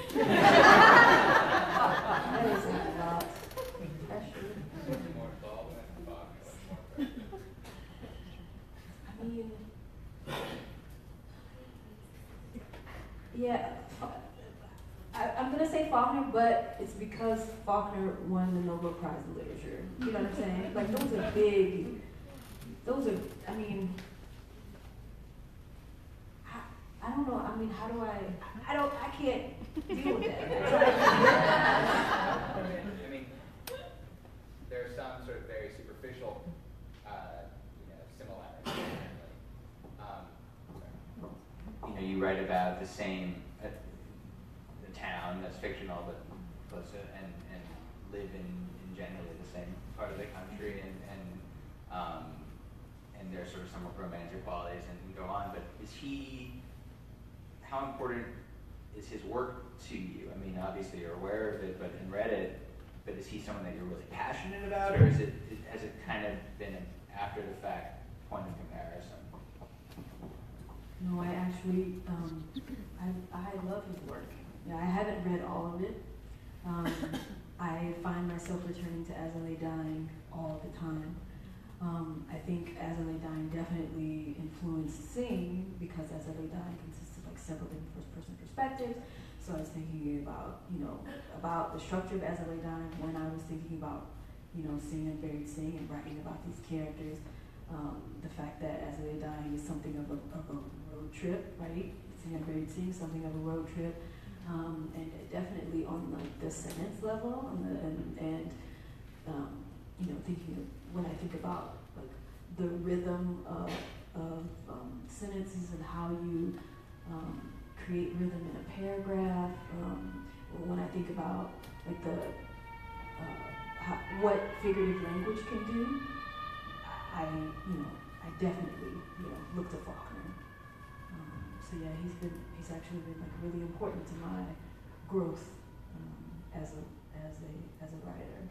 That is a lot of pressure. More involvement, more pressure. I mean, yeah, I, I'm gonna say Faulkner, but it's because Faulkner won the Nobel Prize in Literature. You know what I'm saying? Like those are big. Those are. I mean, I, I don't know. I mean, how do I? I don't. I can't deal with that. I mean, there are some sort of very superficial, uh, you know, similarities. Um, you know, you write about the same, uh, the town that's fictional, but close to, and, and live in, in generally the same part of the country, and and um, and there's sort of some romantic qualities and, and go on. But is he? How important is his work to you? I mean, obviously you're aware of it, but and read it. But is he someone that you're really passionate about, or is it, it has it kind of been an after the fact point of comparison? No, I actually, um, I, I love his work. Yeah, I haven't read all of it. Um, I find myself returning to As I Lay Dying all the time. Um, I think As I Lay Dying definitely influenced Sing, because As I Lay Dying consists of like several different first-person perspectives. So I was thinking about, you know, about the structure of As I Lay Dying when I was thinking about, you know, Sing Unburied Sing and writing about these characters. Um, the fact that As I Lay Dying is something of a, of a road trip, right? Sing Unburied Sing, something of a road trip. Um, and definitely on like the sentence level, and, the, and, and um, you know, thinking of, when I think about like the rhythm of, of um, sentences and how you um, create rhythm in a paragraph. Um, when I think about like the uh, how, what figurative language can do, I, you know, I definitely, you know, look to Faulkner. Um, so yeah, he's been, he's actually been like really important to my growth um, as a, as a, as a writer.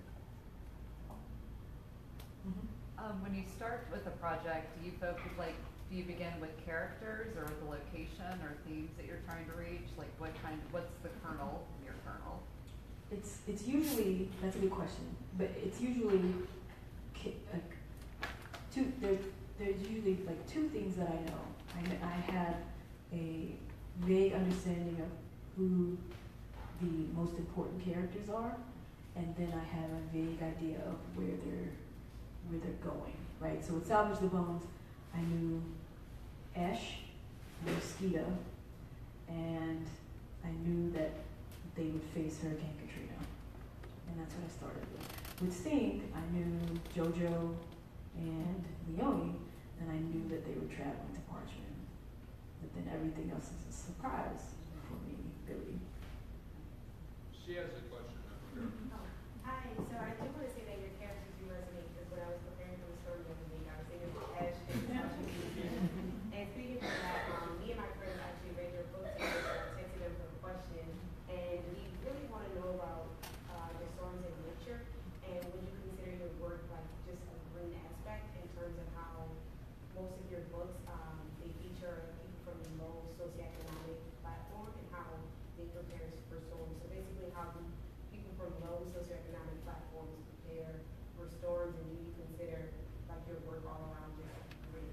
Mm-hmm. Um, when you start with a project, do you focus, like, do you begin with characters or the location or themes that you're trying to reach? Like, what kind, what's the kernel, your kernel? It's, it's usually, that's a good question, but it's usually ki- like two, there, there's usually like two things that I know. I, I have a vague understanding of who the most important characters are, and then I have a vague idea of where they're, where they're going, right? So with Salvage the Bones, I knew Ash, Mosquito, and I knew that they would face Hurricane Katrina, and that's what I started with. With Sting, I knew JoJo and Leone, and I knew that they were traveling to Parchment. But then everything else is a surprise for me, really. She has a question over here. Oh, hi, so I do want to say that your characters do resonate, because when I was preparing for the story the other week, I was thinking of Ash and And speaking of that, um, me and my friends actually read your book together, so I texted them for a question, and we really want to know about uh, the storms in nature, and would you consider your work like just a green aspect in terms of how most of your books, um, they feature people from the low socioeconomic platform and how they prepare for storms. So basically how do people from low socioeconomic platforms prepare for storms, and do you consider like your work all around just green?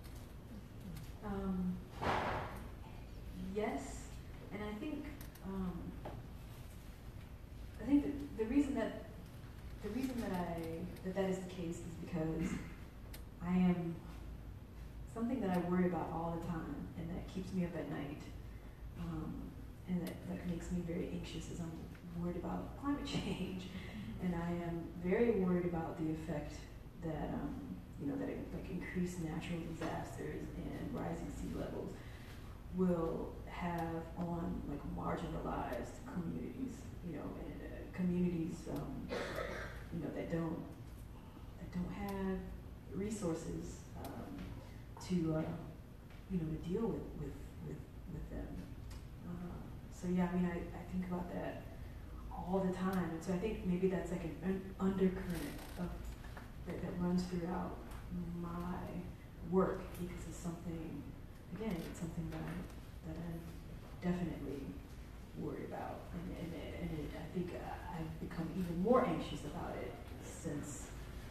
Um, yes, and I think um, I think that the reason that the reason that I that that is the case is because I am something that I worry about all the time, and that keeps me up at night, um, and that, that makes me very anxious. Is I'm worried about climate change, and I am very worried about the effect that. Um, you know, that like increased natural disasters and rising sea levels will have on like marginalized communities, you know, and uh, communities, um, you know, that don't that don't have resources um, to, uh, you know, to deal with with with, with them. Uh, so yeah, I mean, I, I think about that all the time, and so I think maybe that's like an un- undercurrent of that, that runs throughout my work, because it's something, again, it's something that I, that I definitely worry about, and, and, and it, I think I've become even more anxious about it since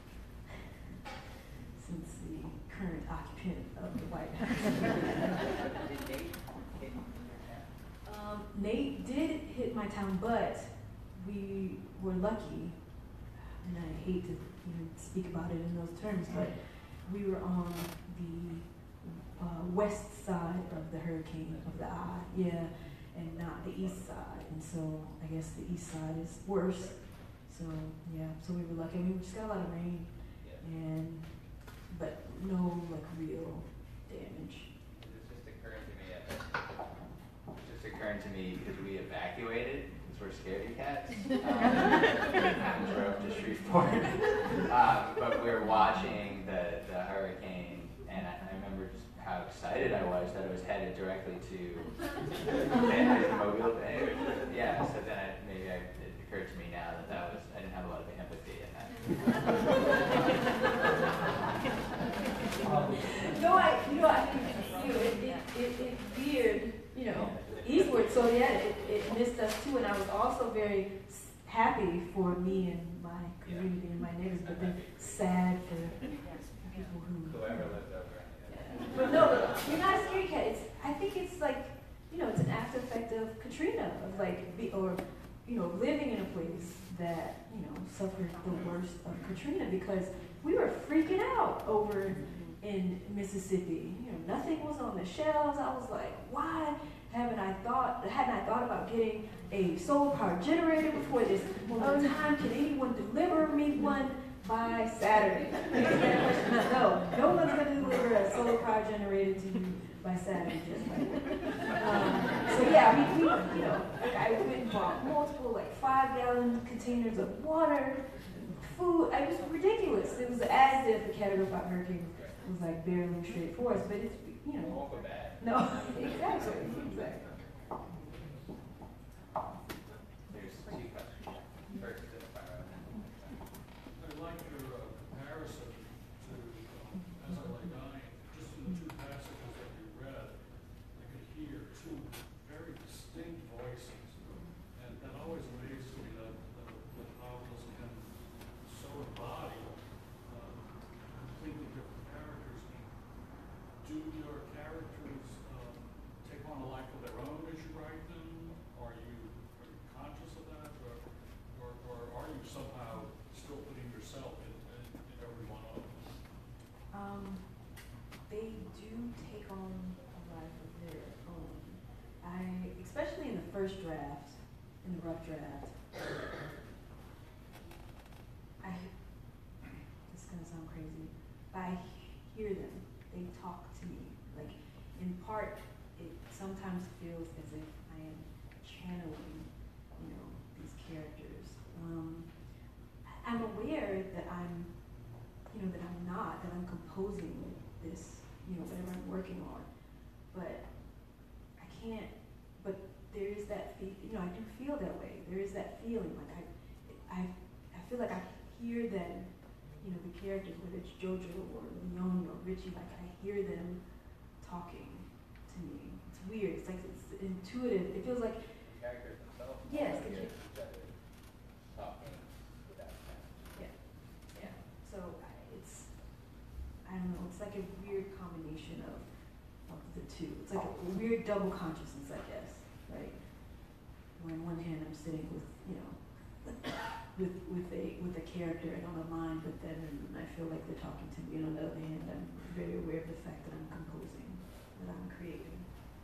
since the current occupant of the White House. Did Nate hit your town? Um, Nate did hit my town, but we were lucky, and I hate to even speak about it in those terms, but we were on the uh, west side of the hurricane, of the eye, yeah, and not the east side. And so I guess the east side is worse. So yeah, so we were lucky. I mean, we just got a lot of rain, and but no like real damage. It's just occurring to me, uh, it's just occurring to me because we evacuated, because we're scaredy cats, um, and drove to Shreveport. um, but we were watching the, the hurricane, and I, I remember just how excited I was that it was headed directly to Mobile Bay. Yeah, so then I, maybe I, it occurred to me now that that was, I didn't have a lot of empathy in that. No, I, you know, I think you know, it, it, it, it veered, you know, eastward. So yeah, it, it missed us too. And I was also very happy for me and my community and my neighbors, but then sad for people who. Whoever lived over. Yeah. But no, you're not a scaredy cat. It's, I think it's like, you know, it's an after effect of Katrina, of like, be, or, you know, living in a place that, you know, suffered the worst of Katrina, because we were freaking out over in Mississippi. You know, nothing was on the shelves. I was like, why haven't I thought, hadn't I thought about getting a solar power generator before this moment in time? Can anyone deliver me one by Saturday? No, no one's going to deliver a solar power generator to you by Saturday, just like um, so yeah, I mean, we, you know, like I went and bought multiple, like five gallon containers of water, food. It was ridiculous. It was as if the Category five hurricane was like barely straight for us, but it's, you know. All for bad. No, exactly, exactly. There's two questions. First, to the fire. I like your uh, comparison to um, As I Lay Dying. Just in the two passages that you read, I could hear two very distinct voices. And that always amazes me that, that, that novels can so embody uh, completely different characters. Do your characters um, take on a life of their own as you write them? Are you, are you conscious of that? Or, or, or are you somehow still putting yourself in, in, in every one of them? Um, they do take on a life of their own. I, especially in the first draft, in the rough draft, I, this is gonna sound crazy, but I hear them, they talk to me. Like, in part, it sometimes feels as if I am channeling, you know, these characters. Um, I- I'm aware that I'm, you know, that I'm not, that I'm composing this, you know, whatever I'm working on. But I can't, but there is that, fe- you know, I do feel that way. There is that feeling, like I, I, I feel like I hear them, you know, the characters, whether it's Jojo or Leone or Richie, like I hear them talking to me. It's weird, it's like, it's intuitive, it feels like, The characters themselves. Yes, Like, the yeah, each other talking without sound. yeah, yeah. So I- it's, I don't know, it's like a weird combination of, of the two. It's like a weird double consciousness, I guess, right? Where on one hand I'm sitting with, you know, with with a with a character and on a line, but then I feel like they're talking to me. And on the other hand, I'm very aware of the fact that I'm composing, that I'm creating.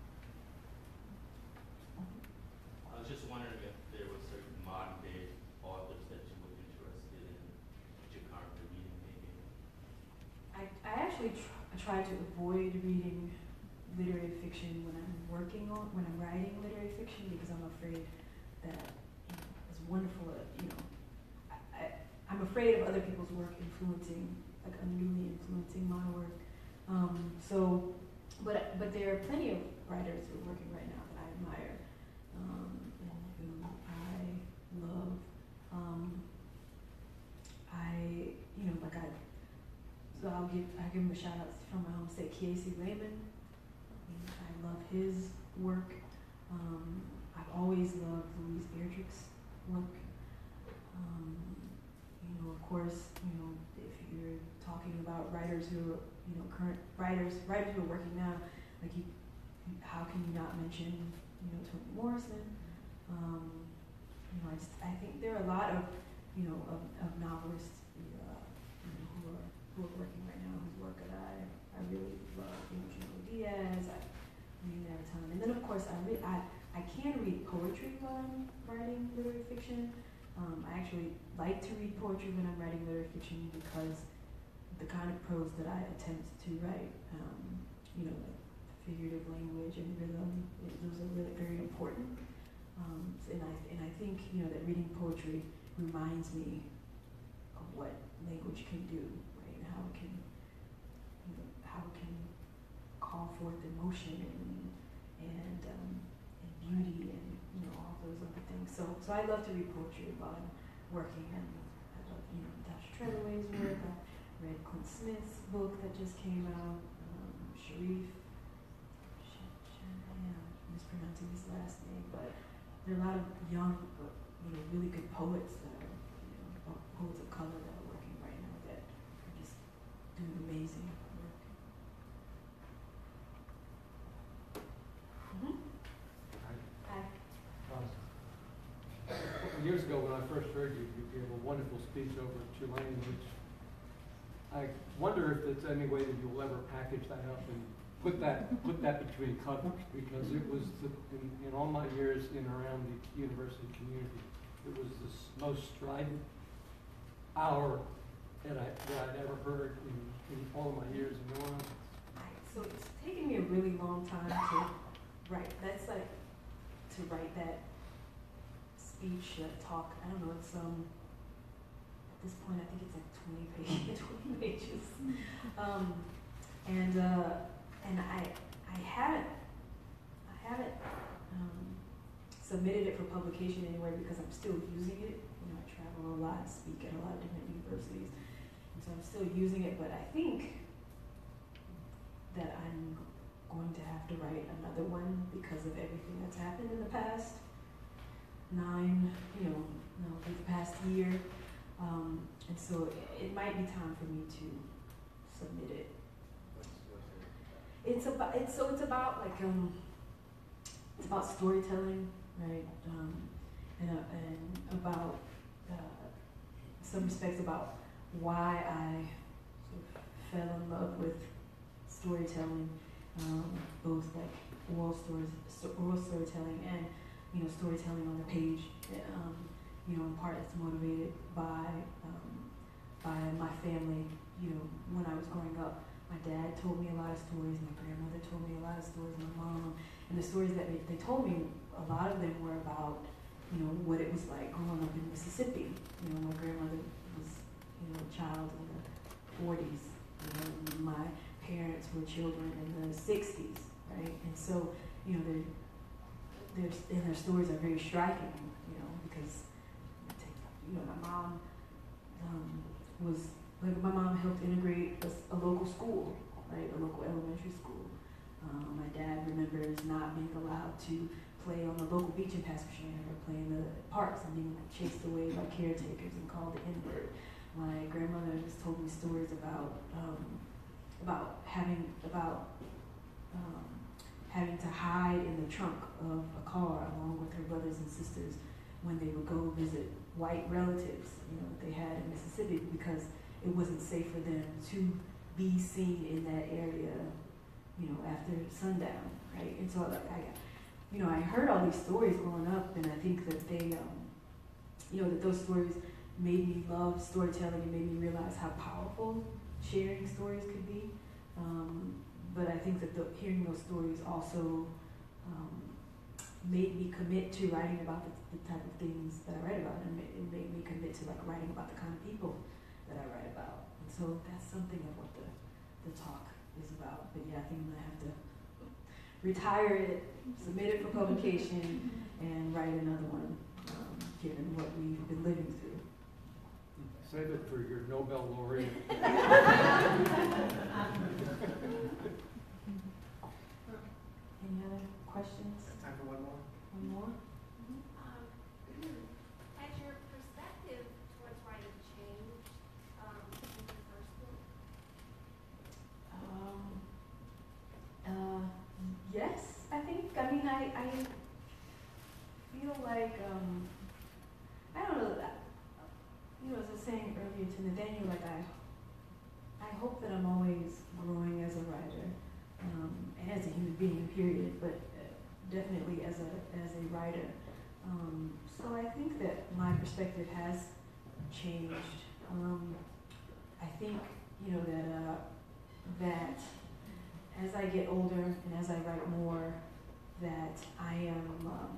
I was just wondering if there were certain modern day authors that you were interested in that you're currently reading, maybe. I, I actually tr- I try to avoid reading literary fiction when I'm working on, when I'm writing literary fiction, because I'm afraid that, you know, as wonderful, uh, you know, I, I, I'm afraid of other people's work influencing, like unduly influencing my work. Um, so, but but there are plenty of writers who are working right now that I admire, um, and who I love. Um, I, you know, like I, so I'll give, I give him a shout out from my home state, Kiesi Raymond. I mean, I love his work. Um, I've always loved Louise Beatrix's work. Um, you know, of course, you know, if you're talking about writers who are, you know, current writers, writers who are working now, like you, how can you not mention, you know, Toni Morrison? Um, you know, I just, I think there are a lot of, you know, of, of novelists, uh, you know, who are who are working right now, whose work that I, I really love. You know, Junot Diaz, I read that a ton. And then of course I read, I, I can read poetry while I'm writing literary fiction. Um, I actually like to read poetry when I'm writing literary fiction because the kind of prose that I attempt to write, um, you know, like figurative language and rhythm, it, those are really very important. Um, and I and I think, you know, that reading poetry reminds me of what language can do, right? And how it can, you know, how it can call forth emotion and and, um, and beauty and, you know, all those other things. So so I love to read poetry while I'm working, and I love, you know, Dasha Trethewey's work. I read Clint Smith's book that just came out. Um, Sharif, Sh- Sh- yeah, I'm mispronouncing his last name, but there are a lot of young, you know, really good poets that are, you know, po- poets of color that are working right now that are just doing amazing work. Mm-hmm. Hi. Um, a couple years ago, when I first heard you, you gave a wonderful speech over Tulane, which I wonder if there's any way that you'll ever package that up and put that put that between covers, because it was the, in, in all my years in and around the university community, it was the s- most strident hour that I that I'd ever heard in, in all of my years in New Orleans. Right. So it's taken me a really long time to write. That's like to write that speech, that talk. I don't know. It's um. this point, I think it's like twenty pages. twenty pages. Um, and uh, and I I haven't I haven't um, submitted it for publication anywhere because I'm still using it. You know, I travel a lot, speak at a lot of different universities, and so I'm still using it. But I think that I'm going to have to write another one because of everything that's happened in the past nine, you know, no, like the past year. Um, and so it, it might be time for me to submit it. It's about it's so it's about like um it's about storytelling, right? Um, and uh, and about uh, some respects about why I sort of fell in love with storytelling, um, both like oral stories, sto- oral storytelling, and you know storytelling on the page. Um, you know, in part it's motivated by um, by my family. You know, when I was growing up, my dad told me a lot of stories. My grandmother told me a lot of stories. My mom, and the stories that they, they told me, a lot of them were about you know what it was like growing up in Mississippi. You know, my grandmother was you know a child in the forties. You know, my parents were children in the sixties, right? And so, you know, their their and their stories are very striking, you know, because you know my mom um, was like my mom helped integrate a, a local school, right, a local elementary school. Um, my dad remembers not being allowed to play on the local beach in Pascagoula or play in the parks and being like, chased away by caretakers and called the N-word. My grandmother has told me stories about um, about having about um, having to hide in the trunk of a car along with her brothers and sisters when they would go visit white relatives, you know, that they had in Mississippi because it wasn't safe for them to be seen in that area, you know, after sundown, right? And so, like, I, you know, I heard all these stories growing up, and I think that they, um, you know, that those stories made me love storytelling and made me realize how powerful sharing stories could be. Um, but I think that the, hearing those stories also um, made me commit to writing about the, the type of things that I write about, and it, it made me commit to like writing about the kind of people that I write about. And so that's something of what the, the talk is about. But yeah, I think I'm gonna have to retire it, submit it for publication, and write another one, um, given what we've been living through. Save it for your Nobel laureate. Any other questions? Time for one more? One more? Um, has your perspective towards writing changed um, since the first book? Um, uh, yes, I think. I mean, I, I feel like, um, I don't know, that, you know, as I was saying earlier to Nathaniel, like I, I hope that I'm always growing as a writer, um, and as a human being, period, but uh, definitely as a, as a writer. Um, so I think that my perspective has changed. Um, I think, you know, that, uh, that as I get older and as I write more, that I am, um,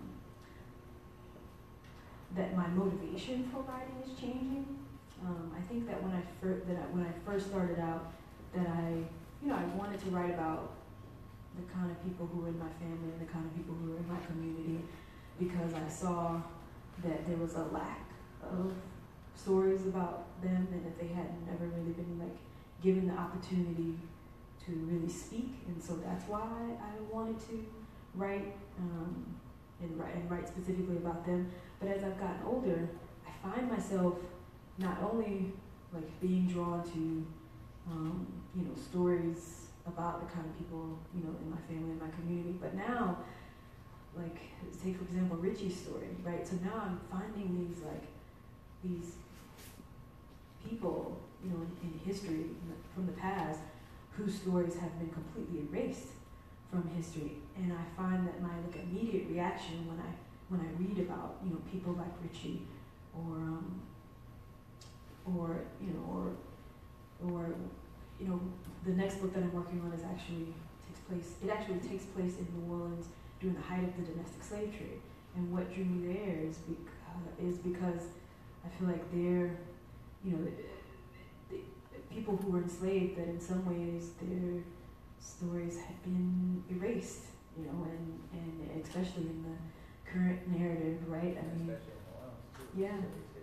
that my motivation for writing is changing. Um, I think that when I first that I, when I first started out, that I, you know, I wanted to write about the kind of people who were in my family and the kind of people who were in my community, because I saw that there was a lack of stories about them, and that they had never really been like given the opportunity to really speak, and so that's why I wanted to write um, and write and write specifically about them. But as I've gotten older, I find myself not only like being drawn to um, you know stories about the kind of people you know in my family and my community, but now, like take for example Richie's story, right? So now I'm finding these like these people you know in, in history from the past whose stories have been completely erased from history, and I find that my like immediate reaction when I when I read about you know people like Richie, or um, or you know or or you know the next book that I'm working on is actually takes place it actually takes place in New Orleans during the height of the domestic slave trade, and what drew me there is because is because I feel like there you know, the, the people who were enslaved, that in some ways their stories had been erased, you know, and, and especially in the current narrative, right? I mean, yeah.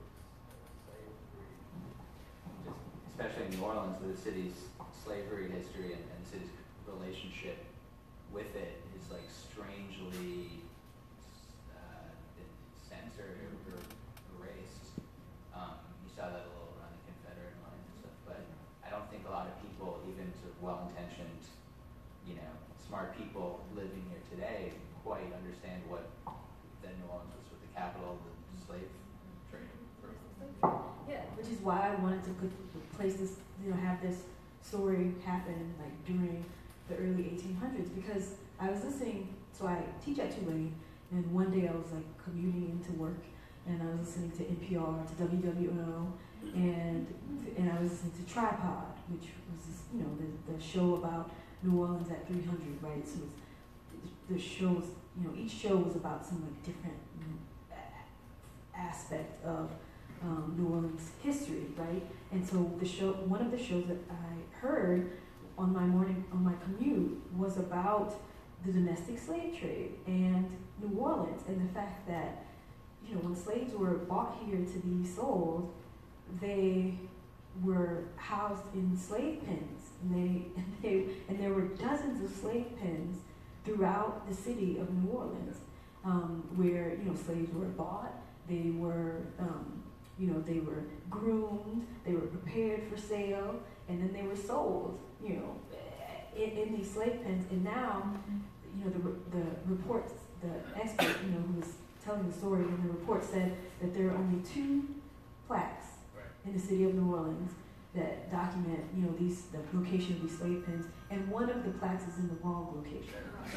Especially in New Orleans, with the city's slavery history and, and the city's relationship with it is like strangely uh, censored or, or erased. Um, you saw that a little around the Confederate lines and stuff, but I don't think a lot of people, even to well-intentioned, you know, smart people living here today, quite understand what then New Orleans was with the capital of the slave trade. Yeah, which is why I wanted to put place this, you know, have this story happen like during the early eighteen hundreds, because I was listening. So I teach at Tulane, and one day I was like commuting into work, and I was listening to N P R, to W W O, and and I was listening to Tripod, which was this, you know, the, the show about New Orleans at three hundred, right? So it's, the shows, you know, each show was about some like different you know, a- aspect of um, New Orleans history, right? And so the show, one of the shows that I heard on my morning, on my commute, was about the domestic slave trade and New Orleans, and the fact that, you know, when slaves were bought here to be sold, they were housed in slave pens, and they and they and there were dozens of slave pens throughout the city of New Orleans, um, where you know slaves were bought, they were um, you know they were groomed, they were prepared for sale, and then they were sold, you know, in, in these slave pens. And now, you know, the the reports, the expert, you know, who was telling the story, and the report said that there are only two plaques in the city of New Orleans that document, you know, these the location of these slave pens, and one of the plaques is in the wrong location.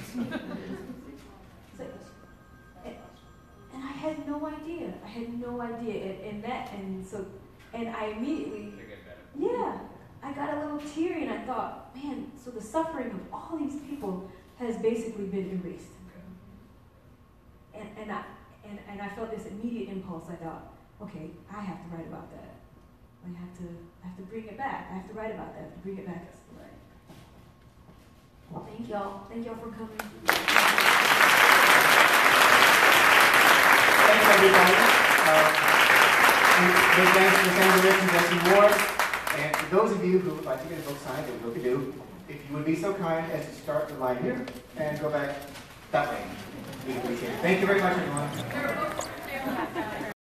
It's like, and, and I had no idea. I had no idea, and, and that, and so, and I immediately, yeah, I got a little teary, and I thought, man, so the suffering of all these people has basically been erased. And and I and, and I felt this immediate impulse. I thought, okay, I have to write about that. I have to, I have to bring it back. I have to write about that. I have to bring it back. Well, thank y'all. Thank y'all for coming. Thanks, everybody. Uh, big thanks to the Sandra Rich and Jesse Ward. And for those of you who would like to get a book signed, that we could do, if you would be so kind as to start the line here and go back that way. We appreciate it. Thank you very much, everyone.